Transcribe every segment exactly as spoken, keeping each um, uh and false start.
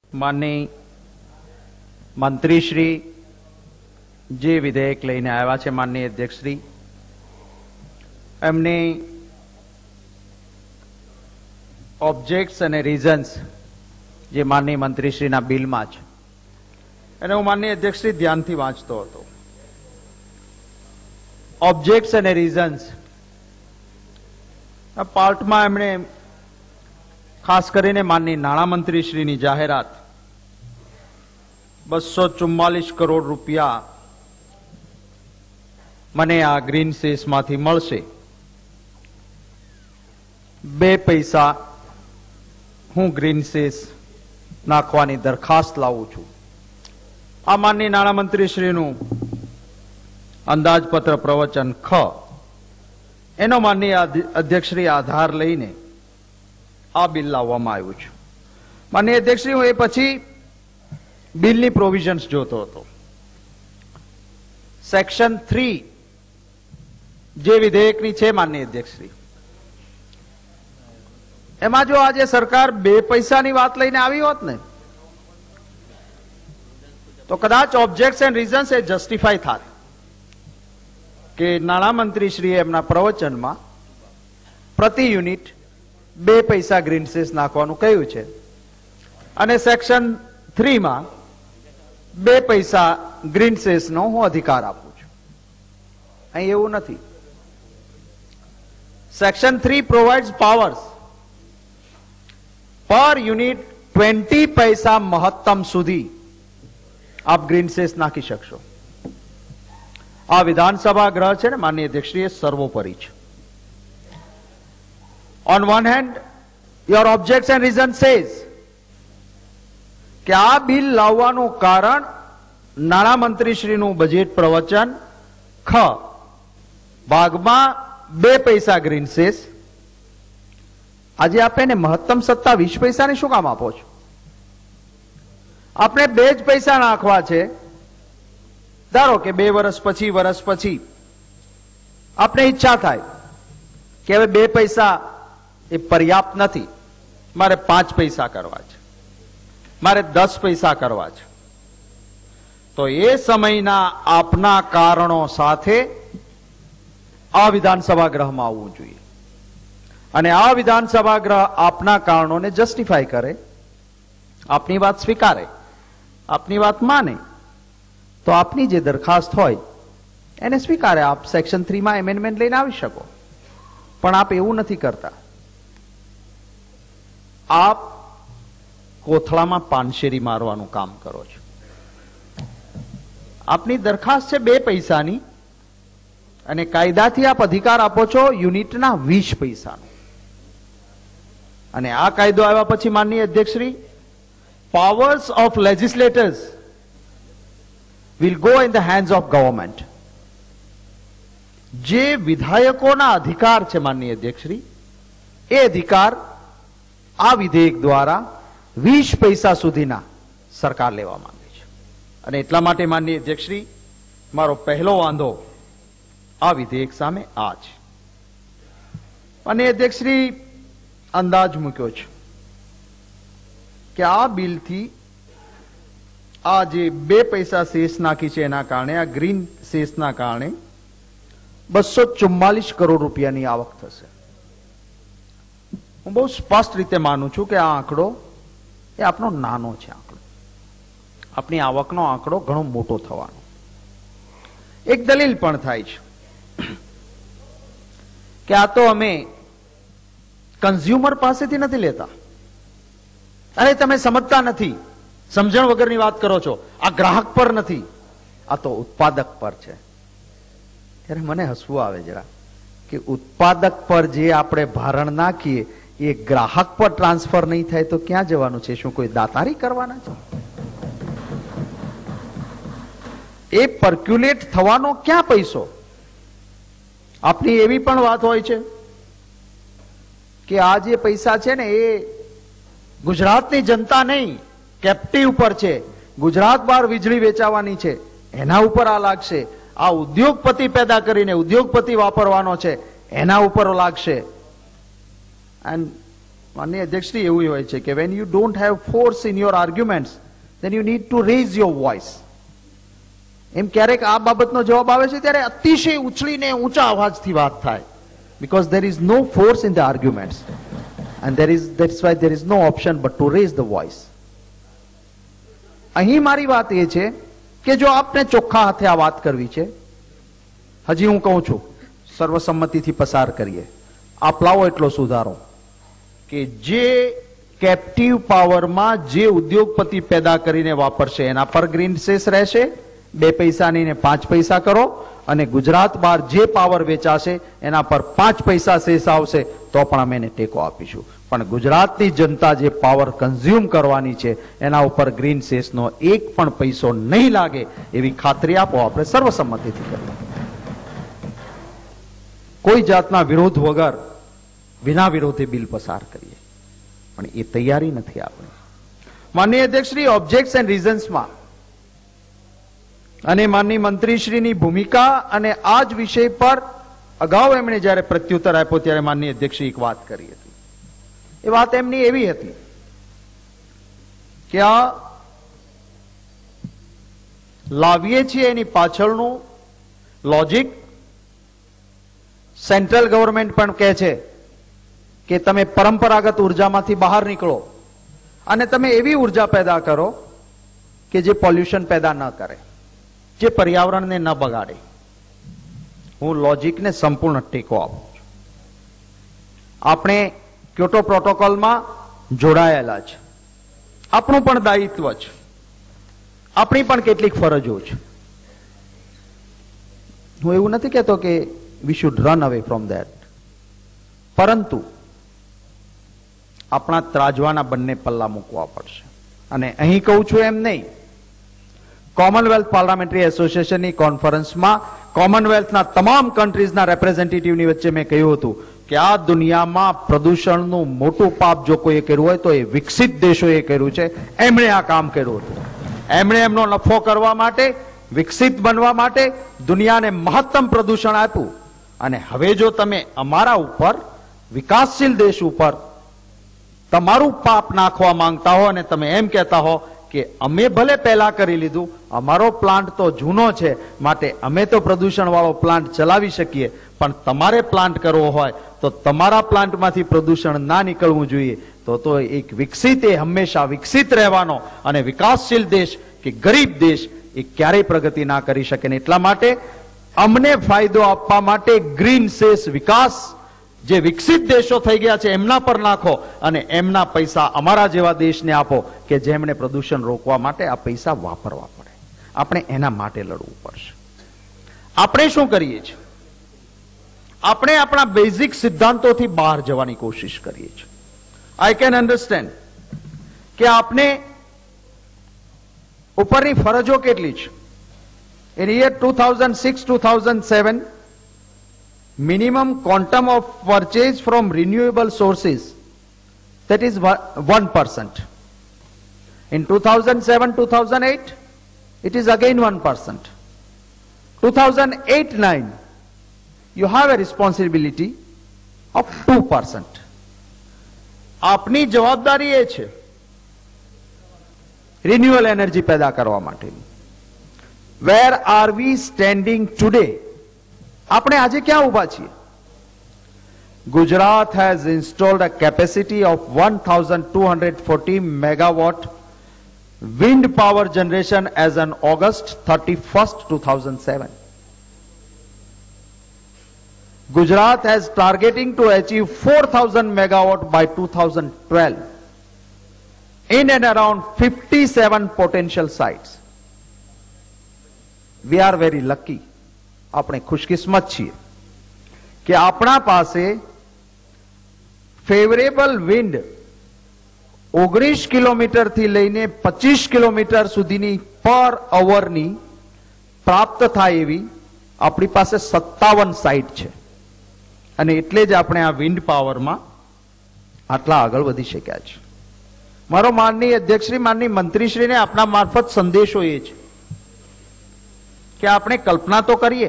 માનની મંત્રીશ્રી જે વિધેયક લઈને આવ્યા છે, માનનીય અધ્યક્ષશ્રી, એમની ઓબ્જેક્ટ્સ અને રીઝન્સ જે માનનીય મંત્રીશ્રીના બિલમાં છે એને હું માનનીય અધ્યક્ષશ્રી ધ્યાનથી વાંચતો હતો. ઓબ્જેક્ટ્સ અને રીઝન્સ આ પાર્ટમાં એમણે ખાસ કરીને માનનીય નાણામંત્રીશ્રીની જાહેરાત બસો ચુમ્માલીસ કરોડ રૂપિયા મને આ ગ્રીન સેસમાંથી મળશે, બે પૈસા હું ગ્રીન સેસ નાખવાની દરખાસ્ત લાવું છું. આ માનનીય નાણામંત્રીશ્રીનું અંદાજપત્ર પ્રવચન ખ એનો માનનીય અધ્યક્ષશ્રી આધાર લઈને આ બિલ લાવવામાં આવ્યું છે. માનનીય અધ્યક્ષશ્રી, હું એ પછી બિલની પ્રોવિઝન્સ જોતો હતો. સેક્શન થ્રી જે વિધેયકની છે માનનીય અધ્યક્ષશ્રી, એમાં જો આજે સરકાર બે પૈસાની વાત લઈને આવી હોત ને તો કદાચ ઓબ્જેક્ટ્સ એન્ડ રીઝન્સ એ જસ્ટિફાય થાત કે નાણામંત્રીશ્રીએ એમના પ્રવચનમાં પ્રતિ યુનિટ બે પૈસા ગ્રીન સેસ નાખવાનું કહ્યું છે અને સેક્શન થ્રીમાં બે પૈસા ગ્રીન સેસનો હું અધિકાર આપું છું. અહીં એવું નથી. Section three provides powers per unit twenty પૈસા મહત્તમ સુધી આપ ગ્રીન સેસ નાખી શકશો. આ વિધાનસભા ગ્રહ છે ને માનનીય અધ્યક્ષશ્રી, એ સર્વોપરી છે. On one hand, your objects and reason says કે આ બિલ લાવવાનું કારણ નાણામંત્રીશ્રીનું બજેટ પ્રવચન ખ ભાગમાં બે પૈસા ગ્રીન સેસ. આજે આપે ને મહત્તમ સત્તા વીસ પૈસાની શું કામ આપો છો? આપણે બે જ પૈસા નાખવા છે. ધારો કે બે વર્ષ પછી વર્ષ પછી આપણે ઈચ્છા થાય કે હવે બે પૈસા એ પર્યાપ્ત નથી, મારે પાંચ પૈસા કરવા છે, મારે દસ પૈસા કરવા છે, તો એ સમયના આપના કારણો સાથે આ વિધાનસભા ગ્રહમાં આવવું જોઈએ અને આ વિધાનસભા ગ્રહ આપના કારણોને જસ્ટિફાય કરે, આપની વાત સ્વીકારે, આપની વાત માને તો આપની જે દરખાસ્ત હોય એને સ્વીકારે. આપ સેક્શન થ્રીમાં એમેન્ડમેન્ટ લઈને આવી શકો, પણ આપ એવું નથી કરતા. આપ કોથળામાં પાનશેરી મારવાનું કામ કરો છો. આપની દરખાસ્ત છે બે પૈસાની અને કાયદાથી આપ અધિકાર આપો છો યુનિટના વીસ પૈસાનો. અને આ કાયદો આવ્યા પછી માનનીય અધ્યક્ષશ્રી, powers of legislators will go in the hands of government. જે વિધાયકોના અધિકાર છે માનનીય અધ્યક્ષશ્રી, એ અધિકાર આ વિધેયક દ્વારા વીસ પૈસા સુધીના સરકાર લેવા માંગે છે. અને એટલા માટે માનનીય અધ્યક્ષશ્રી, મારો પહેલો વાંધો આ વિધેયક સામે આ છે. માનનીય અધ્યક્ષશ્રી, અંદાજ મૂક્યો છે કે આ બિલથી આ જે બે પૈસા સેસ નાખી છે એના કારણે, આ ગ્રીન સેસના કારણે બસો ચુમ્માલીસ કરોડ રૂપિયાની આવક થશે. હું બહુ સ્પષ્ટ રીતે માનું છું કે આ આંકડો એ આપણો નાનો છે. આંકડો આપણી આવકનો આંકડો ઘણો મોટો થવાનો. એક દલીલ પણ થાય છે કે આ તો અમે કન્ઝ્યુમર પાસેથી નથી લેતા. અરે તમે સમજતા નથી, સમજણ વગરની વાત કરો છો. આ ગ્રાહક પર નથી, આ તો ઉત્પાદક પર છે. ત્યારે મને હસવું આવે જરા કે ઉત્પાદક પર જે આપણે ભારણ નાખીએ એ ગ્રાહક પર ટ્રાન્સફર નહીં થાય તો ક્યાં જવાનું છે? શું કોઈ દાતારી કરવાના છે? એ પર્ક્યુલેટ થવાનો ક્યાં પૈસો? આપની એવી પણ વાત હોય છે કે આ જે પૈસા છે ને એ ગુજરાતની જનતા નહીં, કેપ્ટિવ પર છે. ગુજરાત બહાર વીજળી વેચાવાની છે એના ઉપર આ લાગશે. આ ઉદ્યોગપતિ પેદા કરીને ઉદ્યોગપતિ વાપરવાનો છે એના ઉપર લાગશે. એન્ડ માનનીય અધ્યક્ષશ્રી, એવું હોય છે કે when you don't have force in your arguments then you need to raise your voice. એમ ક્યારેક આ બાબતનો જવાબ આવે છે ત્યારે અતિશય ઉછળીને ઊંચા અવાજથી વાત થાય, because there is no force in the arguments and there is that's why there is no option but to raise the voice. અહીં મારી વાત એ છે કે જો આપને ચોખ્ખા હાથે આ વાત કરવી છે, હજી હું કહું છું સર્વસંમતિથી પસાર કરીએ. આપ લાવો એટલો સુધારો કે જે કેપ્ટિવ પાવરમાં જે ઉદ્યોગપતિ પેદા કરીને વાપરશે એના પર ગ્રીન સેસ રહેશે, બે પૈસાની ને પાંચ પૈસા કરો, અને ગુજરાત બહાર જે પાવર વેચાશે એના પર પાંચ પૈસા સેસ આવશે તો પણ અમે એને ટેકો આપીશું. પણ ગુજરાતની જનતા જે પાવર કન્ઝ્યુમ કરવાની છે એના ઉપર ગ્રીન સેસનો એક પણ પૈસો નહીં લાગે એવી ખાતરી આપો. આપણે સર્વસંમતિથી કરીએ, કોઈ જાતના વિરોધ વગર વિના વિરોધે બિલ પસાર કરીએ, પણ એ તૈયારી નથી આપણી. માનનીય અધ્યક્ષશ્રી, ઓબ્જેક્ટ્સ એન્ડ રીઝન્સમાં અને માનનીય મંત્રીશ્રીની ભૂમિકા અને આ જ વિષય પર અગાઉ એમણે જ્યારે પ્રત્યુત્તર આપ્યો ત્યારે માનનીય અધ્યક્ષશ્રી એક વાત કરી હતી. એ વાત એમની એવી હતી કે આ લાવીએ છીએ એની પાછળનું લોજિક સેન્ટ્રલ ગવર્મેન્ટ પણ કહે છે કે તમે પરંપરાગત ઉર્જામાંથી બહાર નીકળો અને તમે એવી ઉર્જા પેદા કરો કે જે પોલ્યુશન પેદા ન કરે, જે પર્યાવરણને ન બગાડે. હું લોજિકને સંપૂર્ણ ટેકો આપું છું. આપણે ક્યોટો પ્રોટોકોલમાં જોડાયેલા છે, આપણું પણ દાયિત્વ છે, આપણી પણ કેટલીક ફરજો છે. હું એવું નથી કહેતો કે we should run away from that, પરંતુ આપણા ત્રાજવાના બંને પલ્લા મૂકવા પડશે. અને અહીં કહું છું એમ નહીં, કોમનવેલ્થ પાર્લામેન્ટરી એસોસિએશનની કોન્ફરન્સમાં કોમનવેલ્થના તમામ કન્ટ્રીઝના રેપ્રેઝેન્ટેટિવની વચ્ચે મેં કહ્યું હતું કે આ દુનિયામાં પ્રદૂષણનું મોટું પાપ જો કોઈએ કર્યું હોય તો એ વિકસિત દેશોએ કર્યું છે. એમણે આ કામ કર્યું હતું. એમણે એમનો નફો કરવા માટે, વિકસિત બનવા માટે દુનિયાને મહત્તમ પ્રદૂષણ આપ્યું. અને હવે જો તમે અમારા ઉપર, વિકાસશીલ દેશ ઉપર તમારું પાપ નાખવા માંગતા હો અને તમે એમ કહેતા હો કે અમે ભલે પહેલા કરી લીધું, અમારો પ્લાન્ટ તો જૂનો છે માટે અમે તો પ્રદૂષણ વાળો પ્લાન્ટ ચલાવી શકીએ, પણ તમારે પ્લાન્ટ કરવો હોય તો તમારા પ્લાન્ટમાંથી પ્રદૂષણ ના નીકળવું જોઈએ, તો તો એક વિકસિત એ હંમેશા વિકસિત રહેવાનો અને વિકાસશીલ દેશ કે ગરીબ દેશ એ ક્યારેય પ્રગતિ ના કરી શકે. ને એટલા માટે અમને ફાયદો આપવા માટે ગ્રીન સેસ વિકાસ જે વિકસિત દેશો થઈ ગયા છે એમના પર નાખો અને એમના પૈસા અમારા જેવા દેશને આપો કે જેમણે પ્રદૂષણ રોકવા માટે આ પૈસા વાપરવા પડે. આપણે એના માટે લડવું પડશે. આપણે શું કરીએ છીએ? આપણે આપણા બેઝિક સિદ્ધાંતોથી બહાર જવાની કોશિશ કરીએ છીએ. આઈ કેન અન્ડરસ્ટેન્ડ કે આપને ઉપરની ફરજો કેટલી છે. In year two thousand six to two thousand seven, minimum quantum of purchase from renewable sources, that is one percent. In two thousand seven to two thousand eight, it is again one percent. two thousand eight nine, you have a responsibility of two percent. આપની જવાબદારી એ છે renewal energy પેદા કરવા માટેની. Where are we standing today? આપણે આજે ક્યાં ઊભા છીએ? Gujarat has installed a capacity of one thousand two hundred forty megawatt wind power generation as on August thirty-first two thousand seven. Gujarat has targeting to achieve four thousand megawatt by two thousand twelve in and around fifty-seven potential sites. We are very lucky. આપણે ખુશકિસ્મત છીએ કે આપણા પાસે favourable wind ઓગણીસ kilometre થી લઈને પચીસ kilometre સુધીની પર અવરની પ્રાપ્ત થાય એવી આપણી પાસે સત્તાવન સાઇટ છે. અને એટલે જ આપણે આ વિન્ડ પાવરમાં આટલા આગળ વધી શક્યા છે. મારો માનનીય અધ્યક્ષશ્રી, માનનીય મંત્રીશ્રીને આપણા મારફત સંદેશો એ છે કે આપણે કલ્પના તો કરીએ,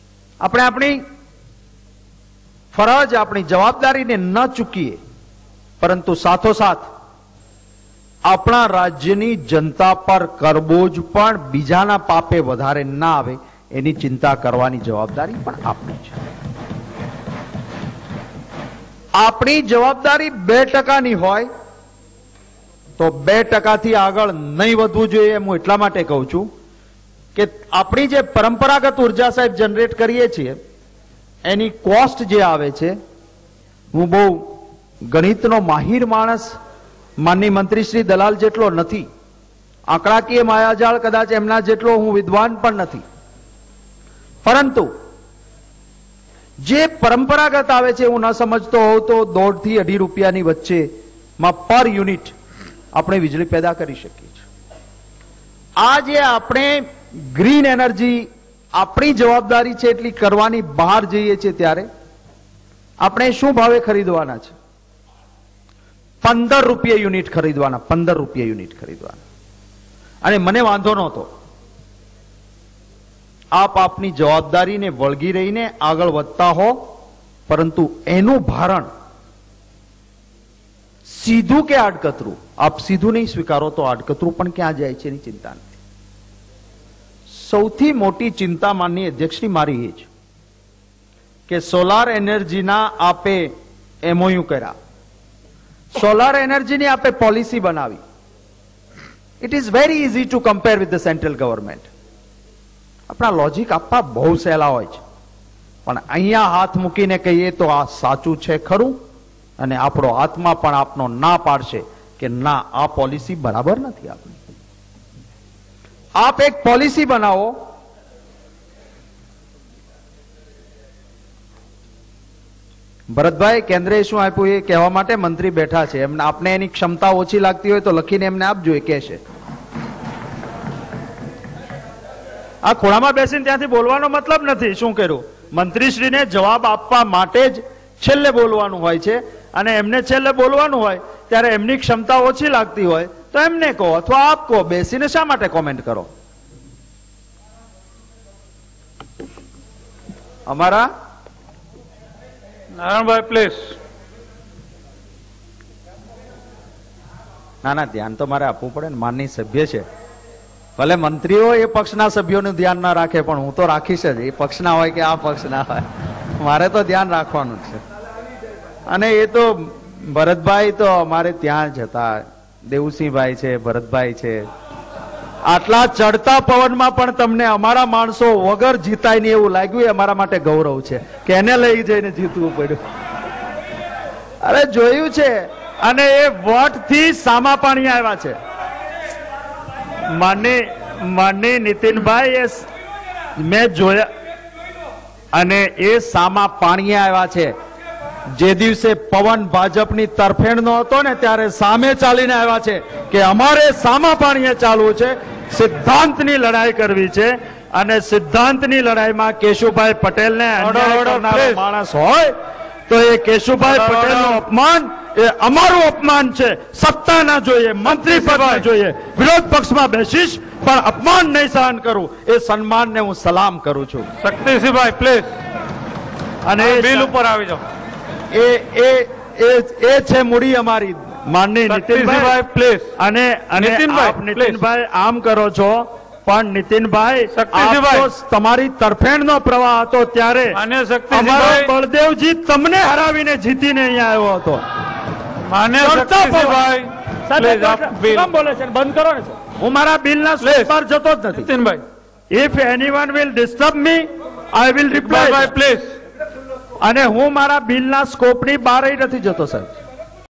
આપણે આપણી ફરજ, આપણી જવાબદારીને ન ચૂકીએ. પરંતુ સાથોસાથ આપણા રાજ્યની જનતા પર કરબોજ પણ બીજાના પાપે વધારે ના આવે એની ચિંતા કરવાની જવાબદારી પણ આપણી છે. આપણી જવાબદારી બે ટકાની હોય તો બે ટકાથી આગળ નહીં વધવું જોઈએ. હું એટલા માટે કહું છું કે આપણી જે પરંપરાગત ઉર્જા સાહેબ જનરેટ કરીએ છીએ એની કોસ્ટ જે આવે છે, હું બહુ ગણિતનો માહિર માણસ માનની મંત્રી શ્રી દલાલ જેટલો નથી, આંકડાકીય માયાજાળ કદાચ એમના જેટલો હું વિદ્વાન પણ નથી, પરંતુ જે પરંપરાગત આવે છે હું ન સમજતો હોઉં તો દોઢ થી અઢી રૂપિયાની વચ્ચેમાં પર યુનિટ આપણે વીજળી પેદા કરી શકીએ છીએ. આ જે આપણે ગ્રીન એનર્જી આપણી જવાબદારી છે એટલી કરવાની બહાર જઈએ છીએ ત્યારે આપણે શું ભાવે ખરીદવાના છે? પંદર રૂપિયા યુનિટ ખરીદવાના, પંદર રૂપિયા યુનિટ ખરીદવાના. અને મને વાંધો નહોતો, આપ આપની જવાબદારીને વળગી રહીને આગળ વધતા હો, પરંતુ એનું ભારણ સીધું કે આડકતરું, આપ સીધું નહીં સ્વીકારો તો આડકતરું પણ ક્યાં જાય છે એની ચિંતા નથી. સૌથી મોટી ચિંતા માનની અધ્યક્ષની મારી એ છે કે સોલાર એનર્જીના આપે એમઓયુ કર્યા, સોલાર એનર્જીની આપે પોલિસી બનાવી. It is very easy to compare with the central government. આપણા લોજિક આપવા બહુ સહેલા હોય છે, પણ અહીંયા હાથ મૂકીને કહીએ તો આ સાચું છે ખરું, અને આપણો આત્મા પણ આપનો ના પાડશે કે ના, આ પોલિસી બરાબર નથી. આપની આપ એક પોલિસી બનાવો, ભરતભાઈ કેન્દ્રે શું આપ્યું એ કહેવા માટે મંત્રી બેઠા છે, એમને આપને એની ક્ષમતા ઓછી લાગતી હોય તો લખીને એમને આપજો, એ કહેશે. આ ખોળામાં બેસીને ત્યાંથી બોલવાનો મતલબ નથી. શું કર્યું? મંત્રીશ્રીને જવાબ આપવા માટે જ છેલ્લે બોલવાનું હોય છે, અને એમને છેલ્લે બોલવાનું હોય ત્યારે એમની ક્ષમતા ઓછી લાગતી હોય તો એમને કહો અથવા આપ કહો. બેસીને શા માટે કોમેન્ટ કરો? અમારા નારાયણભાઈ પ્લીઝ. ના ના, ધ્યાન તો મારે આપવું પડે ને, માનની સભ્ય છે. ભલે મંત્રીઓ એ પક્ષના સભ્યોનું ધ્યાન ના રાખે, પણ હું તો રાખીશ જ. એ પક્ષના હોય કે આ પક્ષના હોય, મારે તો ધ્યાન રાખવાનું છે. અને એ તો ભરતભાઈ તો અમારે ત્યાં જ હતા, દેવુસિંહભાઈ છે, ભરતભાઈ છે. આટલા ચડતા પવનમાં પણ તમને અમારા માણસો વગર જીતાય નહીં એવું લાગ્યું, એ અમારા માટે ગૌરવ છે કે એને લઈ જઈને જીતવું પડ્યું. અરે જોયું છે, અને એ વોટ થી સામા પાણી આવ્યા છે. માનની માનની નીતિનભાઈ એ મેં જોયા, અને એ સામા પાણીએ આવ્યા છે. જે દિવસે પવન ભાજપની તરફેણનો હતો ને ત્યારે સામે ચાલીને આવ્યા છે કે અમારે સામા પાણીએ ચાલવું છે, સિદ્ધાંતની લડાઈ કરવી છે. અને સિદ્ધાંતની લડાઈમાં કેશુભાઈ પટેલને અન્યાય કરનારો માણસ હોય તો એ કેશુભાઈ પટેલનું અપમાન એ અમારું અપમાન છે. સત્તા ના જોઈએ, મંત્રી પદ ના જોઈએ, વિરોધ પક્ષમાં બેસીશ પણ અપમાન નહીં સહન કરું. એ સન્માનને હું સલામ કરું છું. શક્તિસિંહભાઈ પ્લીઝ. અને બિલ ઉપર આવી જાઓ. એ એ એ છે મૂડી અમારી માનની નીતિનભાઈ પ્લીઝ. અને નીતિનભાઈ આમ કરો છો, પણ નીતિનભાઈ તમારી તરફેણનો પ્રવાહ હતો ત્યારે અમારો બળદેવજી તમને હરાવીને જીતીને અહીંયા આવ્યો હતો. માન્ય શક્તિસિંહભાઈ બોલે છે, બંધ કરો ને. હું મારા બિલના સ્લેબ પર જતો જ નથી. Nitinbhai, if anyone will disturb me I will reply please. અને હું મારા બિલના સ્કોપની બહાર નથી જતો સાહેબ.